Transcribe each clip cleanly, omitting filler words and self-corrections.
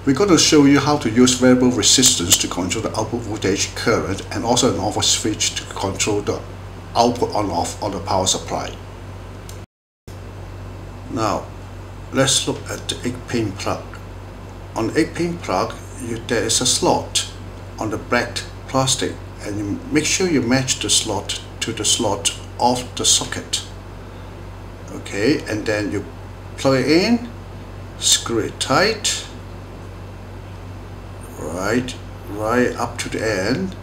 We're going to show you how to use variable resistance to control the output voltage, current, and also an on-off switch to control the output on-off on the power supply. Now, let's look at the 8-pin plug. On the 8-pin plug, there is a slot on the black plastic, and you make sure you match the slot to the slot of the socket. Okay, and then you plug it in, screw it tight, right up to the end.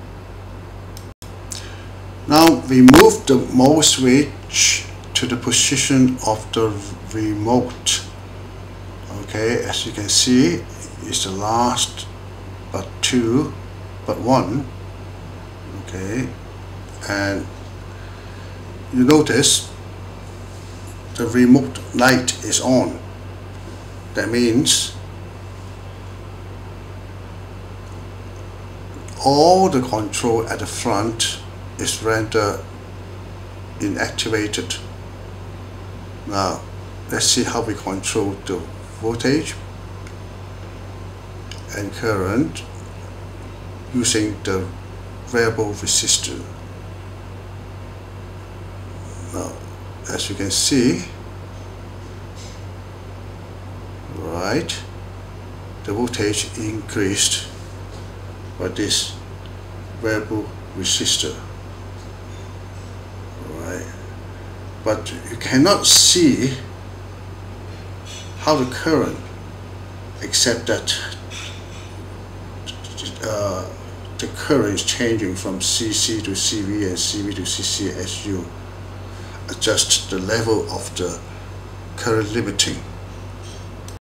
Now we move the mode switch to the position of the remote. Okay, as you can see, it's the last but one. Okay, and you notice the remote light is on. That means all the control at the front is rendered inactivated. Now let's see how we control the voltage and current using the variable resistor. Now, as you can see, right, the voltage increased by this variable resistor, right, but you cannot see how the current, except that the current is changing from CC to CV and CV to CC as you adjust the level of the current limiting.